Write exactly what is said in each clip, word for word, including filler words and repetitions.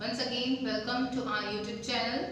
Once again, welcome to our YouTube channel.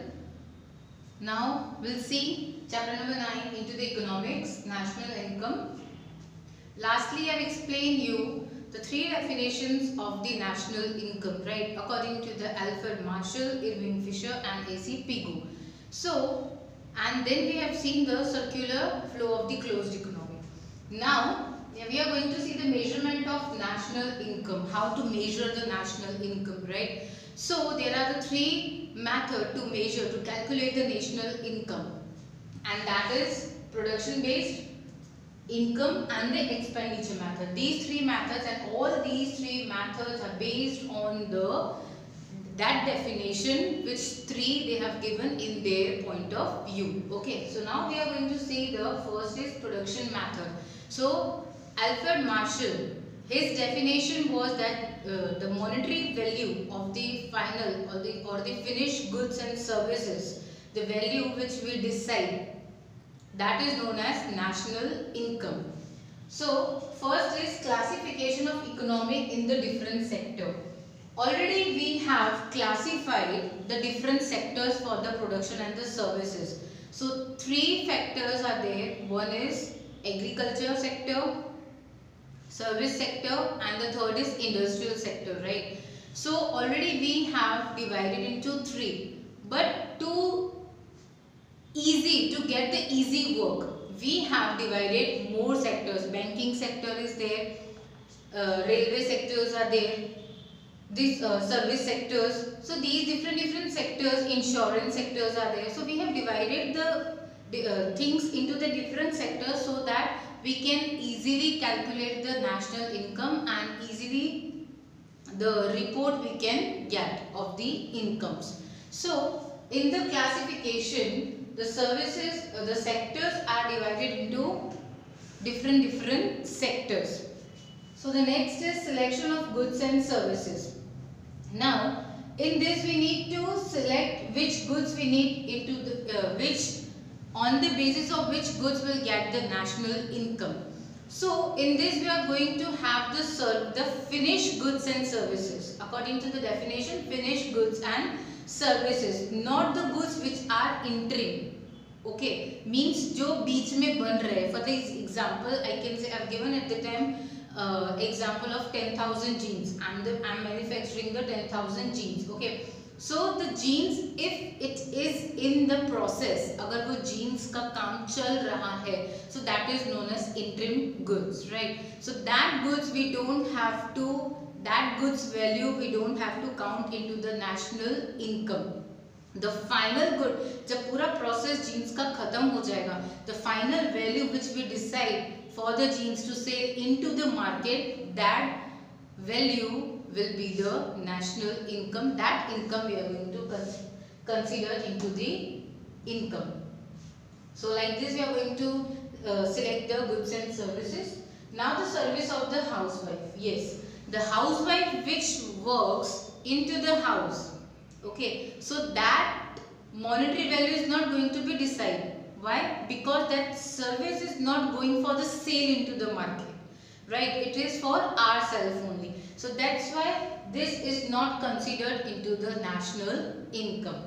Now we'll see chapter number nine into the economics, national income. Lastly, I've explained you the three definitions of the national income, right? According to the Alfred Marshall, Irving Fisher, and A C Pigou. So, and then we have seen the circular flow of the closed economy. Now, we are going to see the measurement of national income, how to measure the national income, right? So, there are the three methods to measure, to calculate the national income, and that is production based income and the expenditure method. These three methods, and all these three methods are based on the that definition which three they have given in their point of view. Okay, so now we are going to see the first is production method. So Alfred Marshall, his definition was that uh, the monetary value of the final or the or the finished goods and services, the value which we decide, that is known as national income. So first is classification of economy in the different sector. Already we have classified the different sectors for the production and the services. So three factors are there. One is agriculture sector, service sector, and the third is industrial sector, right? So already we have divided into three, but to easy to get the easy work, we have divided more sectors. Banking sector is there, uh, railway sectors are there, these uh, service sectors. So these different different sectors, insurance sectors are there. So we have divided the, the uh, things into the different sectors so that we can easily calculate the national income and easily the report we can get of the incomes. So in the classification, the services, uh, the sectors are divided into different different sectors. So the next is selection of goods and services. Now in this we need to select which goods we need into the uh, which on the basis of which goods will get the national income. So in this we are going to have the serve the finished goods and services. According to the definition, finished goods and services, not the goods which are interim. Okay, means जो बीच में बन रहे. For the example, I can say I've given at the time uh, example of ten thousand jeans. I'm the I'm manufacturing the ten thousand jeans. Okay, so the jeans, if it is in the process, अगर वो jeans का काम चल रहा है, so that is known as interim goods, right? So that goods we don't have to, that goods value we don't have to count into the national income. The final good, जब पूरा process jeans का खत्म हो जाएगा, the final value which we decide for the jeans to sell into the market, that value will be the national income. That income we are going to consider into the income. So like this we are going to uh, select the goods and services. Now the service of the housewife. Yes, the housewife which works into the house. Okay, so that monetary value is not going to be decided. Why? Because that service is not going for the sale into the market, right? It is for ourselves only. So that's why this is not considered into the national income.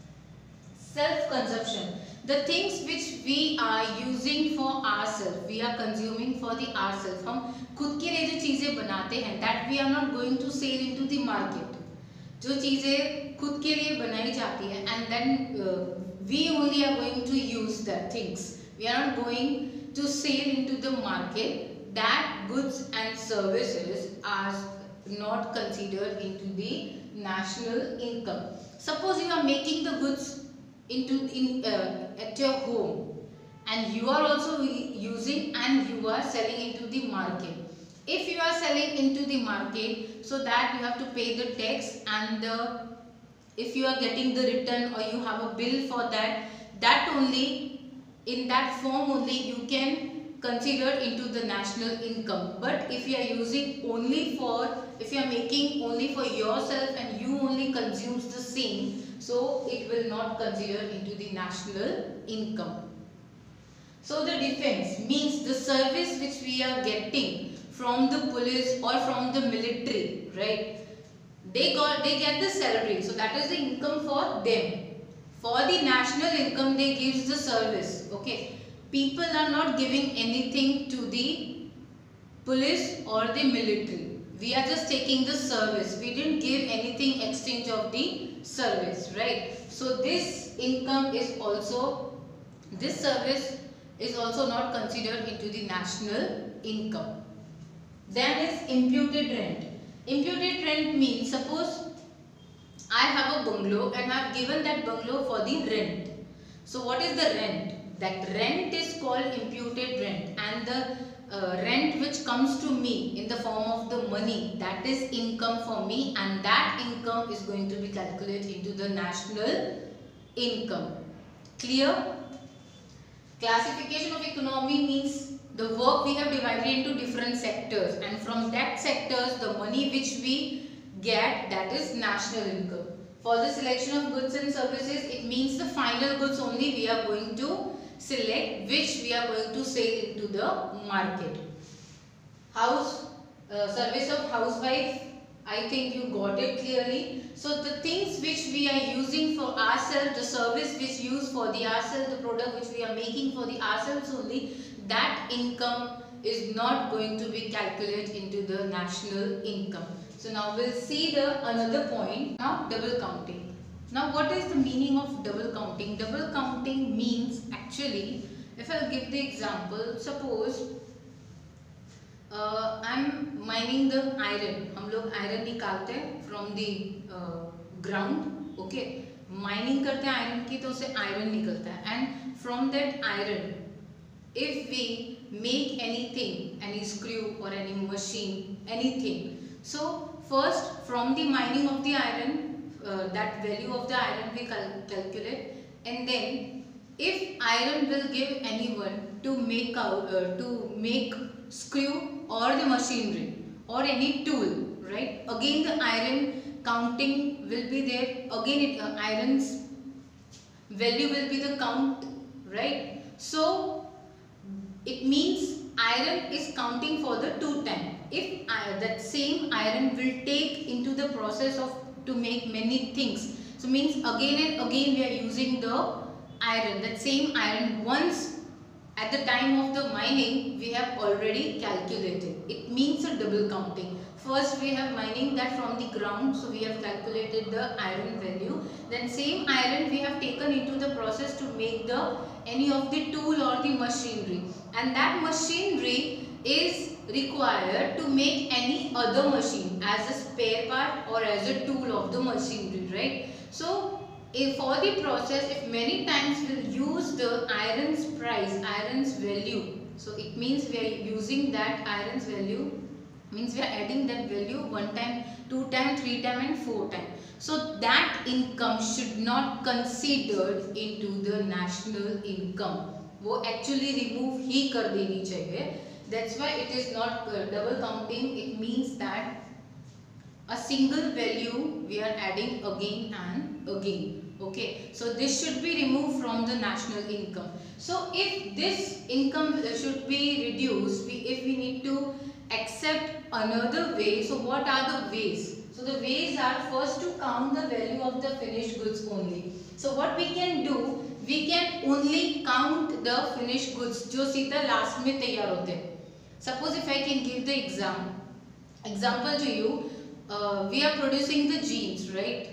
Self-consumption. The things which we are using for ourselves, we are consuming for the ourselves. हम खुद के लिए जो चीजें बनाते हैं, that we are not going to sell into the market. जो चीजें खुद के लिए बनाई जाती है, and then uh, we only are going to use that things. We are not going to sell into the market. That goods and services are not considered into the national income. Suppose you are making the goods into in uh, at your home, and you are also using and you are selling into the market. If you are selling into the market, so that you have to pay the tax, and the, if you are getting the return or you have a bill for that, that only, in that form only you can consider into the national income. But if you are using only for, if you are making only for yourself and you only consumes the same, so it will not consider into the national income. So the defense means the service which we are getting from the police or from the military, right? they got they get the salary, so that is the income for them. For the national income, they gives the service. Okay, people are not giving anything to the police or the military. We are just taking the service. We didn't give anything exchange of the service, right? So this income is also, this service is also not considered into the national income. Then is imputed rent. Imputed rent means, suppose I have a bungalow and I have given that bungalow for the rent. So what is the rent? That rent is called imputed rent, and the uh, rent which comes to me in the form of the money, that is income for me, and that income is going to be calculated into the national income. Clear? Classification of economy means the work we have divided into different sectors, and from that sectors the money which we get, that is national income. For the selection of goods and services, it means the final goods only we are going to select, which we are going to sell into the market. House, uh, service of housewife, I think you got it clearly. So the things which we are using for ourselves, the service which used for the ourselves, the product which we are making for the ourselves only, that income is not going to be calculated into the national income. So now we'll see the another point. Now double counting. Now what is the meaning of double counting? Double counting means, actually, if I'll give the example, suppose uh, I'm mining the iron. हम लोग iron निकालते हैं from the uh, ground. Okay, mining करते हैं iron की, तो उससे iron निकलता है, and from that iron, if we make anything, any screw or any machine, anything, so first from the mining of the iron, uh, that value of the iron we cal calculate, and then if iron will give anyone to make out uh, to make screw or the machinery or any tool, right, again the iron counting will be there, again it, uh, iron's value will be the count, right? So it means iron is counting for the two time. If uh, that same iron will take into the process of to make many things, so means again and again we are using the iron, that same iron, once at the time of the mining we have already calculated. It means a double counting. First we have mining that from the ground, so we have calculated the iron value, then same iron we have taken into the process to make the any of the tool or the machinery, and that machinery is required to make any other machine as a spare part or as a tool of the machinery, right? So if for the process, if many times we'll use the iron's price, iron's value, so it means we are using that iron's value, means we are adding that value one time, two time, three time and four time. So that income should not considered into the national income. वो actually remove ही कर देनी चाहिए. That's why it is not uh, double counting. It means that a single value we are adding again and again. Okay, so this should be removed from the national income. So if this income should be reduced, we, if we need to accept another way, so what are the ways? So the ways are, first to count the value of the finished goods only. So what we can do, we can only count the finished goods जो सीधा last में तैयार होते हैं. Suppose if I can give the exam, example to you, uh, we are producing the jeans, right?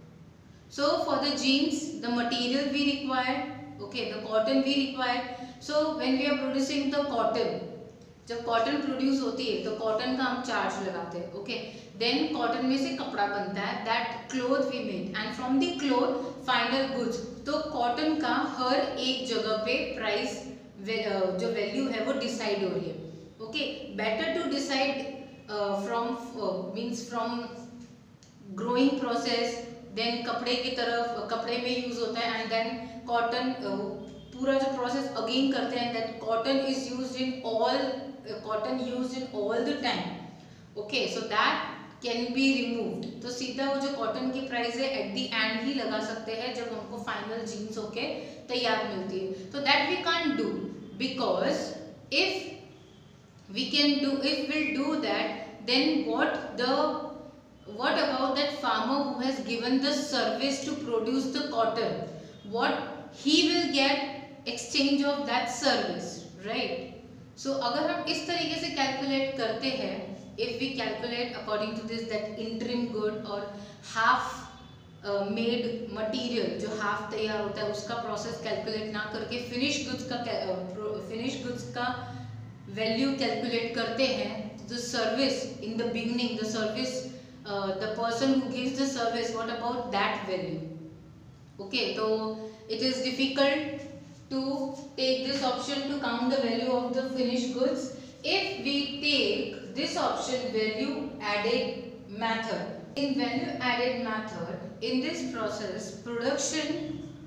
So for the jeans, the material we require, okay, the cotton we require. So when we are producing the cotton, जब cotton produce होती है तो cotton का हम charge लगाते हैं, okay, then cotton में से कपड़ा बनता है, that cloth we make, and from the cloth final goods. तो कॉटन का हर एक जगह पे प्राइस जो वैल्यू है वो डिसाइड हो रही है. Okay, better to decide from means from growing process, then कपड़े की तरफ, कपड़े में यूज होता है, एंड देन कॉटन पूरा जो प्रोसेस अगेन करते हैं, that cotton is used in all, cotton used in all the time. Okay, so that can be removed. तो सीधा वो जो कॉटन की प्राइस है एट द एंड ही लगा सकते हैं जब हमको फाइनल जीन्स होके तैयार मिलती है. तो that we can't do, because if we can do, if will do that, then what the what about that farmer who has given the service to produce the cotton? What he will get exchange of that service, right? So अगर हम इस तरीके से calculate करते हैं, if we calculate according to this that interim good or half made uh, material जो half तैयार होता है उसका प्रोसेस कैलकुलेट ना करके फिनिश गुड्स का फिनिश गुड्स का वैल्यू कैलकुलेट करते हैं, the service in the beginning, the service, the person who gives the service, what about that value? Okay, तो it is difficult to take this option to count the value of the finish goods if we take this option value added method. In value added method, in this process production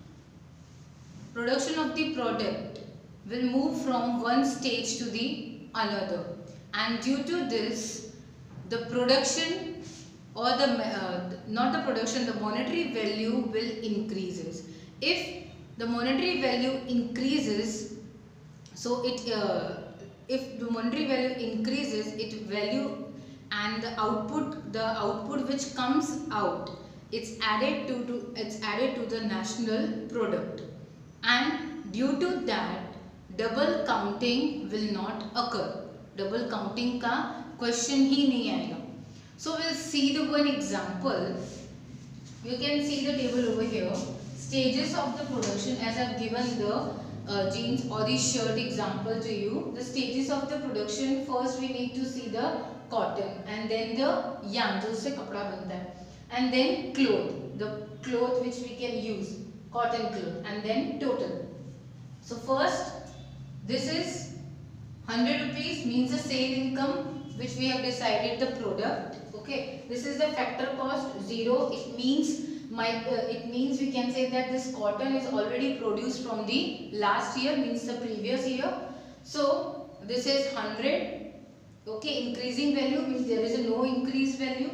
production of the product will move from one stage to the another, and due to this the production or the uh, not the production, the monetary value will increases. If the monetary value increases, so it uh, if the monetary value increases, it value and the output, the output which comes out, it's added to, to it's added to the national product, and due to that double counting will not occur. Double counting का question ही नहीं आएगा. So we'll see the one example. You can see the table over here. Stages of the production, as I've given the uh, jeans or the shirt example to you. The stages of the production, first we need to see the cotton, and then the yarn जो उससे कपड़ा बनता है, and then cloth, the cloth which we can use, cotton cloth, and then total. So first this is one hundred rupees, means the sale income which we have decided the product. Okay, this is the factor cost zero. It means my uh, it means we can say that this cotton is already produced from the last year, means the previous year. So this is one hundred. Okay, increasing value means there is a no increase value.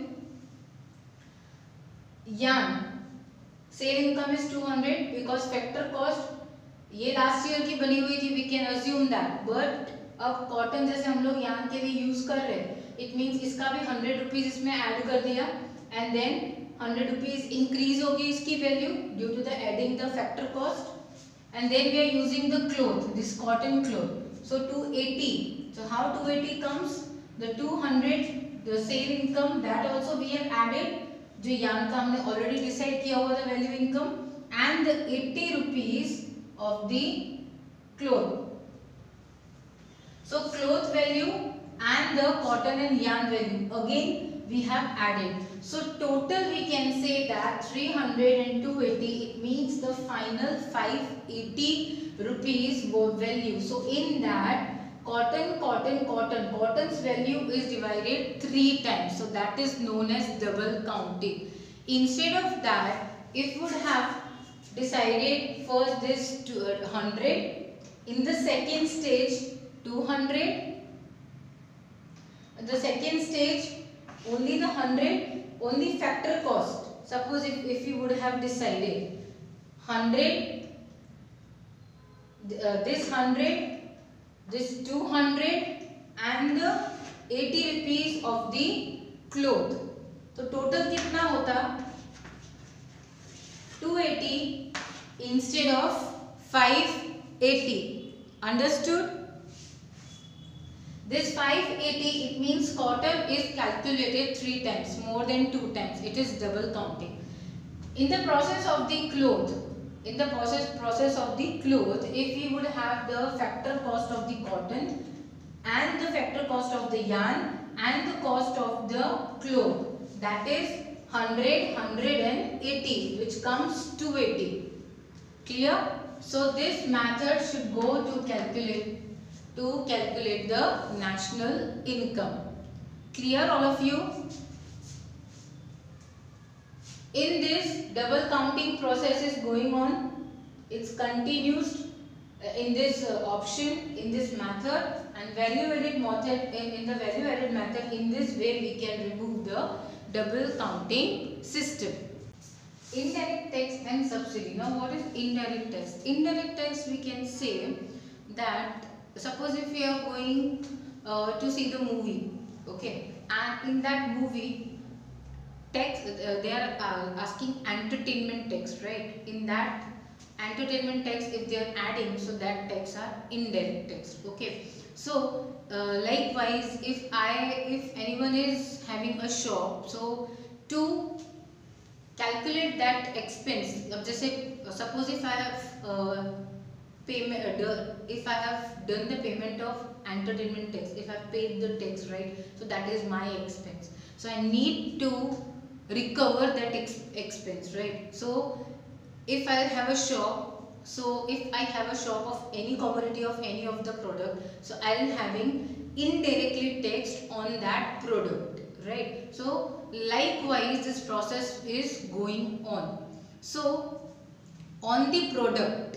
Yarn sale income is two hundred because factor cost ये last year की बनी हुई थी, we can assume that. But अब cotton जैसे हम लोग yarn के लिए use कर रहे हैं, it means इसका भी one hundred rupees इसमें add कर दिया, and then one hundred rupees increase होगी इसकी value due to the adding the factor cost, and then we are using the cloth, this cotton cloth, so two eighty. So how two eighty comes? The two hundred, the sale income, that also we have added, जो yarn का हमने already decide किया हुआ था value income, and the eighty rupees of the cloth. So cloth value and the cotton and yarn value again we have added. So total we can say that three hundred and two eighty, it means the final five eighty rupees value. So in that cotton, cotton, cotton, cotton's value is divided three times. So that is known as double counting. Instead of that, if would have decided first this one hundred, in the second stage two hundred, the second stage only the one hundred, only factor cost. Suppose if, if you would have decided one hundred, uh, this one hundred, this two hundred and the eighty rupees of the cloth, तो total कितना होता? two eighty instead of five eighty. Understood? This five eighty, it means cotton is calculated three times, more than two times. It is double counting. In the process of the cloth, in the process process of the cloth, if we would have the factor cost of the cotton and the factor cost of the yarn and the cost of the cloth, that is one hundred, one hundred eighty, which comes two eighty. Clear? So this method should go to calculate to calculate the national income. Clear all of you? In this double counting process is going on, it's continues in this uh, option, in this method, and value added method, in, in the value added method, in this way we can remove the double counting system. Indirect tax and subsidy. Now what is indirect tax? Indirect tax, we can say that suppose if we are going uh, to see the movie, okay, and in that movie tax, uh, they are uh, asking entertainment tax, right? In that entertainment tax, if they are adding, so that tax are indirect tax. Okay. So uh, likewise, if I if anyone is having a shop, so to calculate that expense, uh, just say uh, suppose if I have uh, payment, uh, if I have done the payment of entertainment tax, if I have paid the tax, right, so that is my expense. So I need to recover that ex expense, right? So if I have a shop, so if I have a shop of any commodity of any of the product, so I am having indirectly taxed on that product, right? So likewise this process is going on. So on the product,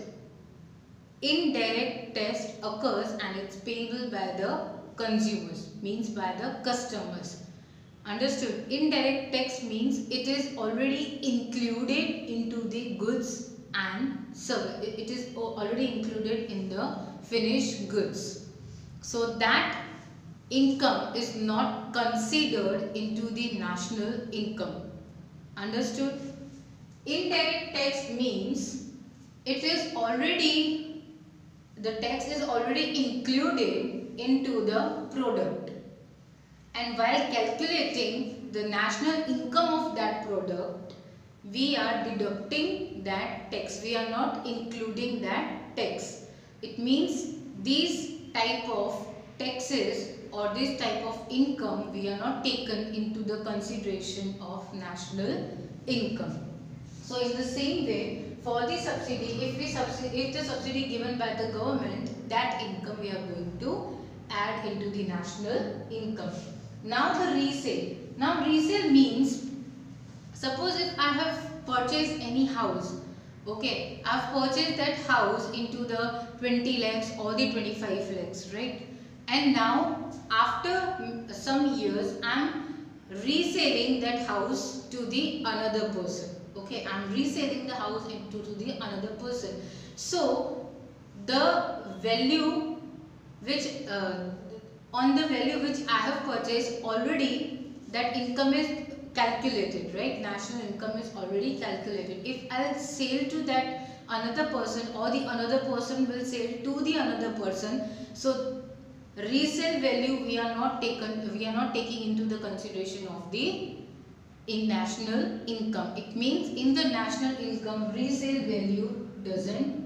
indirect tax occurs and it's payable by the consumers, means by the customers. Understood? Indirect tax means it is already included into the goods and service. It is already included in the finished goods. So that income is not considered into the national income. Understood? Indirect tax means it is already, the tax is already included into the product. And while calculating the national income of that product, we are deducting that tax. We are not including that tax. It means these type of taxes or this type of income, we are not taken into the consideration of national income. So in the same way, for the subsidy, if we subsidy, if the subsidy given by the government, that income we are going to add into the national income. Now the resale. Now resale means, suppose if I have purchased any house, okay, I have purchased that house into the twenty lakhs or the twenty-five lakhs, right? And now after some years, I am reselling that house to the another person. Okay, I am reselling the house into to the another person. So the value which uh, on the value which I have purchased already, that income is calculated, right? National income is already calculated. If I'll sell to that another person or the another person will sell to the another person, so resale value we are not taken, we are not taking into the consideration of the in national income. It means in the national income resale value doesn't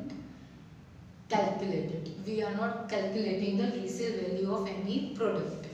calculated. We are not calculating the resale value of any product.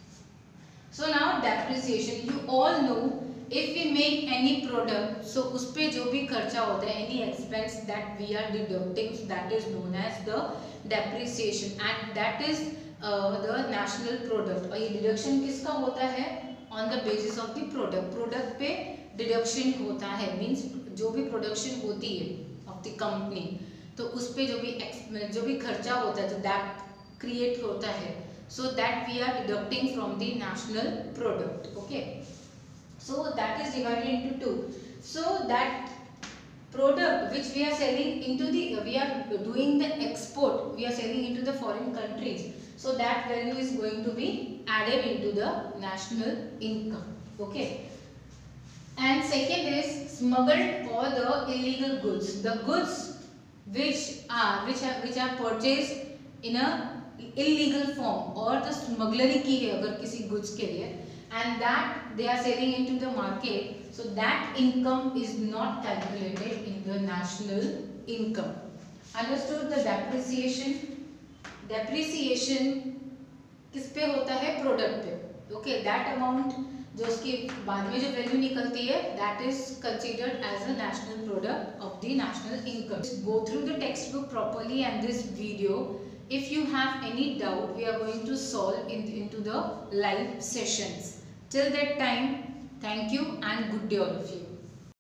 So now depreciation. You all know if we make any product, so उसपे जो भी खर्चा होता है, any expense that we are deducting, so that is known as the depreciation, and that is uh, the national product. और ये deduction किसका होता है? On the basis of the product. Product पे deduction होता है, means जो भी production होती है of the company, तो उस पे जो भी जो भी खर्चा होता है, तो दैट क्रिएट होता है, so that we are deducting from the national product. Okay, so that is divided into two. So that product which we are selling into the, we are doing the export, we are selling into the foreign countries, so that value is going to be added into the national income. Okay, and second is smuggled or the illegal goods. The goods which are which are which are purchased in a illegal form or the smugglery की है अगर किसी goods के लिए, and that they are selling into the market, so that income is not calculated in the national income. Understood? The depreciation, depreciation किस पे होता है? Product पे. Okay, that amount जो उसकी बाद में जो वैल्यू निकलती है, that is considered as a national product of the national income. Go through the textbook properly and this video. If you have any doubt, we are going to solve in, into the live sessions. Till that time, thank you and good day all of you.